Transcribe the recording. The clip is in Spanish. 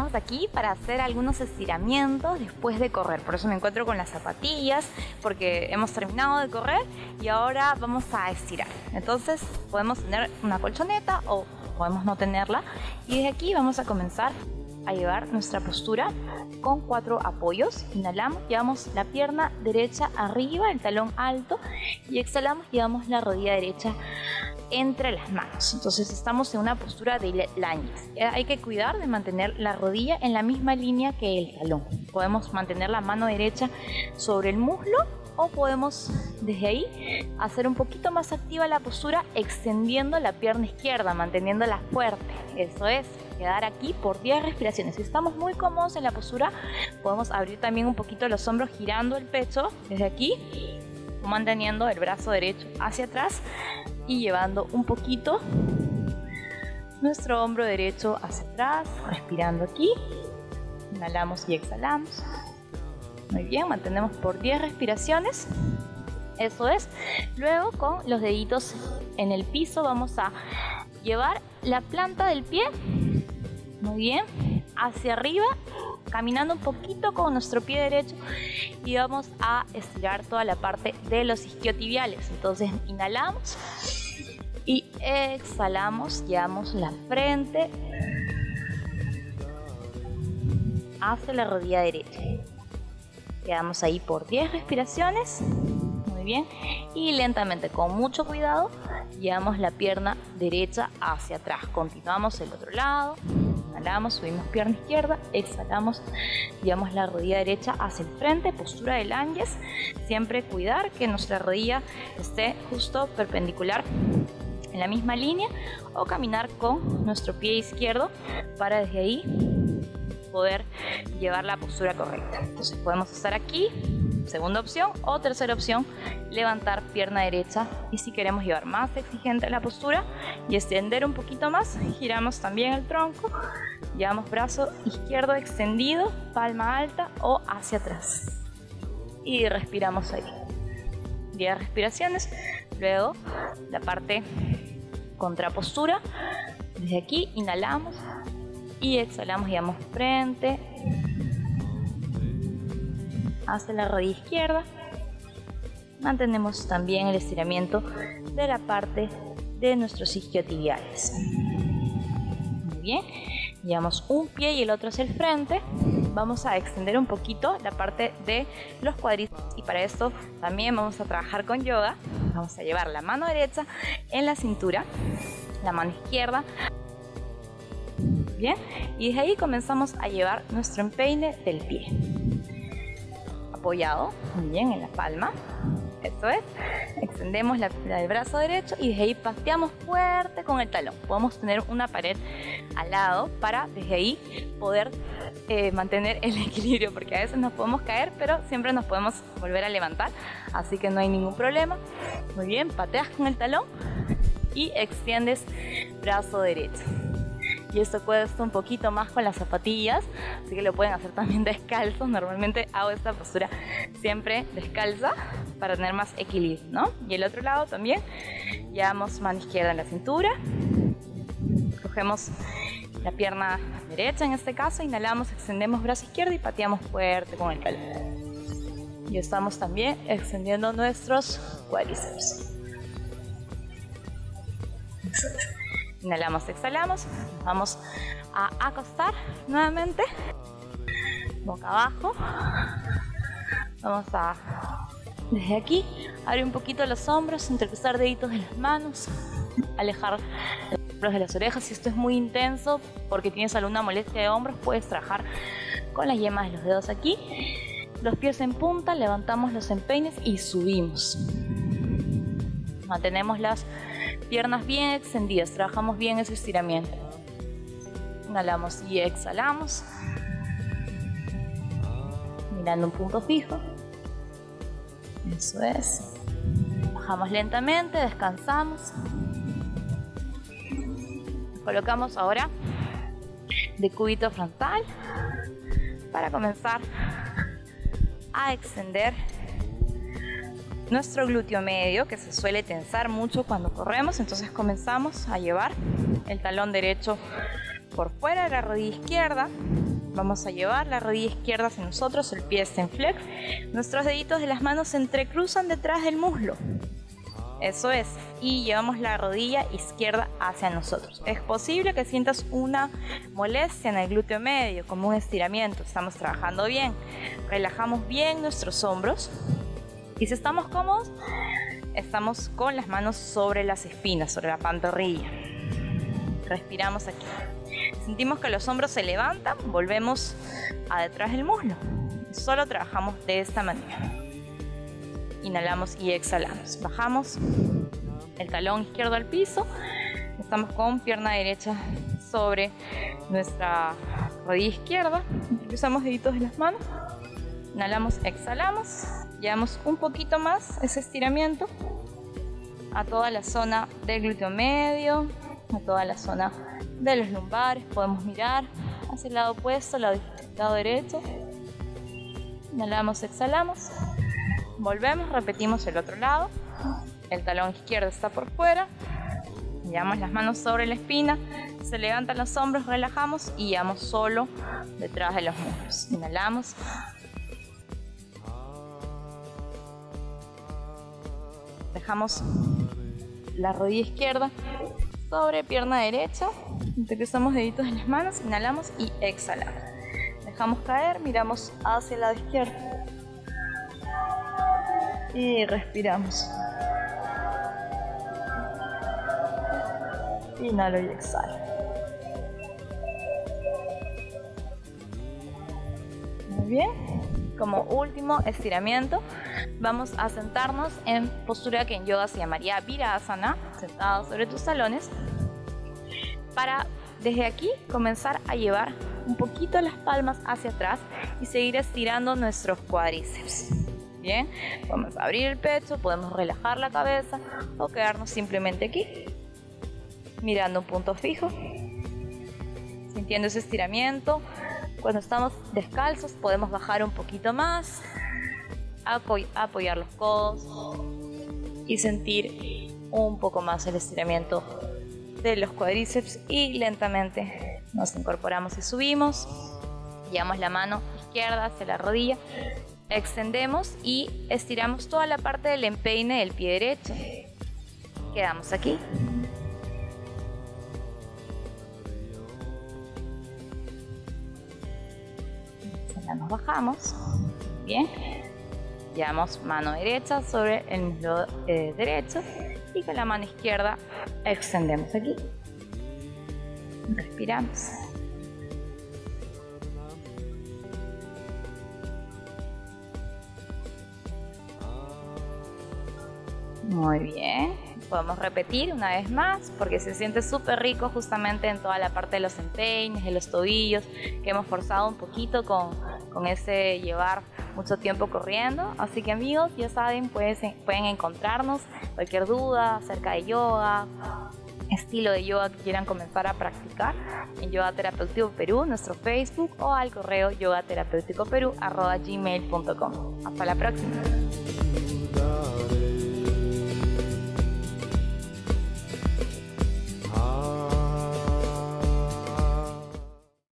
estamos aquí para hacer algunos estiramientos después de correr. Por eso me encuentro con las zapatillas, porque hemos terminado de correr y ahora vamos a estirar. Entonces podemos tener una colchoneta o podemos no tenerla. Y desde aquí vamos a comenzar a llevar nuestra postura con 4 apoyos. Inhalamos, llevamos la pierna derecha arriba, el talón alto, y exhalamos, llevamos la rodilla derecha entre las manos. Entonces estamos en una postura de lunges. Hay que cuidar de mantener la rodilla en la misma línea que el talón. Podemos mantener la mano derecha sobre el muslo o podemos desde ahí hacer un poquito más activa la postura extendiendo la pierna izquierda, manteniéndola fuerte. Eso es, quedar aquí por 10 respiraciones. Si estamos muy cómodos en la postura, podemos abrir también un poquito los hombros girando el pecho desde aquí, manteniendo el brazo derecho hacia atrás y llevando un poquito nuestro hombro derecho hacia atrás, respirando aquí. Inhalamos y exhalamos. Muy bien, mantenemos por 10 respiraciones. Eso es. Luego con los deditos en el piso vamos a llevar la planta del pie, muy bien, hacia arriba, caminando un poquito con nuestro pie derecho y vamos a estirar toda la parte de los isquiotibiales. Entonces inhalamos y exhalamos, llevamos la frente hacia la rodilla derecha. Quedamos ahí por 10 respiraciones. Muy bien. Y lentamente, con mucho cuidado, llevamos la pierna derecha hacia atrás. Continuamos el otro lado. Inhalamos, subimos pierna izquierda. Exhalamos, llevamos la rodilla derecha hacia el frente. Postura de lunges. Siempre cuidar que nuestra rodilla esté justo perpendicular en la misma línea. O caminar con nuestro pie izquierdo para desde ahí poder llevar la postura correcta. Entonces podemos estar aquí, segunda opción, o tercera opción, levantar pierna derecha. Y si queremos llevar más exigente la postura y extender un poquito más, giramos también el tronco, llevamos brazo izquierdo extendido, palma alta o hacia atrás y respiramos ahí 10 respiraciones. Luego la parte contrapostura, desde aquí inhalamos y exhalamos, llevamos frente hacia la rodilla izquierda. Mantenemos también el estiramiento de la parte de nuestros isquiotibiales. Muy bien, llevamos un pie y el otro hacia el frente. Vamos a extender un poquito la parte de los cuádriceps y para esto también vamos a trabajar con yoga. Vamos a llevar la mano derecha en la cintura, la mano izquierda. Bien, y desde ahí comenzamos a llevar nuestro empeine del pie apoyado muy bien en la palma. Eso es, extendemos el brazo derecho y desde ahí pateamos fuerte con el talón. Podemos tener una pared al lado para desde ahí poder mantener el equilibrio, porque a veces nos podemos caer, pero siempre nos podemos volver a levantar, así que no hay ningún problema. Muy bien, pateas con el talón y extiendes brazo derecho. Y esto cuesta un poquito más con las zapatillas, así que lo pueden hacer también descalzos. Normalmente hago esta postura siempre descalza para tener más equilibrio, ¿no? Y el otro lado también, llevamos mano izquierda en la cintura, cogemos la pierna derecha en este caso, inhalamos, extendemos brazo izquierdo y pateamos fuerte con el talón. Y estamos también extendiendo nuestros cuádriceps. Inhalamos, exhalamos, vamos a acostar nuevamente, boca abajo. Vamos a, desde aquí, abrir un poquito los hombros, intercruzar deditos de las manos, alejar los hombros de las orejas. Si esto es muy intenso porque tienes alguna molestia de hombros, puedes trabajar con las yemas de los dedos aquí. Los pies en punta, levantamos los empeines y subimos. Mantenemos las piernas bien extendidas, trabajamos bien ese estiramiento. Inhalamos y exhalamos, mirando un punto fijo. Eso es. Bajamos lentamente, descansamos. Nos colocamos ahora de cúbito frontal para comenzar a extender nuestro glúteo medio, que se suele tensar mucho cuando corremos. Entonces comenzamos a llevar el talón derecho por fuera de la rodilla izquierda, Vamos a llevar la rodilla izquierda hacia nosotros, el pie está en flex. Nuestros deditos de las manos se entrecruzan detrás del muslo. Eso es. Y llevamos la rodilla izquierda hacia nosotros. Es posible que sientas una molestia en el glúteo medio, como un estiramiento. Estamos trabajando bien. Relajamos bien nuestros hombros. Y si estamos cómodos, estamos con las manos sobre las espinas, sobre la pantorrilla. Respiramos aquí. Sentimos que los hombros se levantan, volvemos a detrás del muslo. Solo trabajamos de esta manera. Inhalamos y exhalamos. Bajamos el talón izquierdo al piso. Estamos con pierna derecha sobre nuestra rodilla izquierda. Cruzamos deditos de las manos. Inhalamos, exhalamos. Llevamos un poquito más ese estiramiento a toda la zona del glúteo medio, a toda la zona de los lumbares. Podemos mirar hacia el lado opuesto, lado derecho. Inhalamos, exhalamos. Volvemos, repetimos el otro lado. El talón izquierdo está por fuera. Llevamos las manos sobre la espina. Se levantan los hombros, relajamos y llevamos solo detrás de los muslos. Inhalamos. Dejamos la rodilla izquierda sobre pierna derecha. Entrecruzamos deditos en las manos. Inhalamos y exhalamos. Dejamos caer, miramos hacia el lado izquierdo. Y respiramos. Inhalo y exhalo. Muy bien. Como último estiramiento, vamos a sentarnos en postura que en yoga se llamaría Virasana, sentado sobre tus talones, para desde aquí comenzar a llevar un poquito las palmas hacia atrás y seguir estirando nuestros cuádriceps. Bien, vamos a abrir el pecho, podemos relajar la cabeza o quedarnos simplemente aquí, mirando un punto fijo, sintiendo ese estiramiento. Cuando estamos descalzos podemos bajar un poquito más, apoyar los codos y sentir un poco más el estiramiento de los cuádriceps y lentamente nos incorporamos y subimos. Llevamos la mano izquierda hacia la rodilla, extendemos y estiramos toda la parte del empeine del pie derecho. Quedamos aquí. Nos bajamos. Bien. Llevamos mano derecha sobre el muslo derecho y con la mano izquierda extendemos aquí. Respiramos. Muy bien. Podemos repetir una vez más porque se siente súper rico justamente en toda la parte de los empeines, de los tobillos, que hemos forzado un poquito con ese llevar mucho tiempo corriendo. Así que amigos, ya saben, pueden encontrarnos cualquier duda acerca de yoga, estilo de yoga que quieran comenzar a practicar en Yoga Terapéutico Perú, nuestro Facebook, o al correo yogaterapeuticoperú@gmail.com. Hasta la próxima.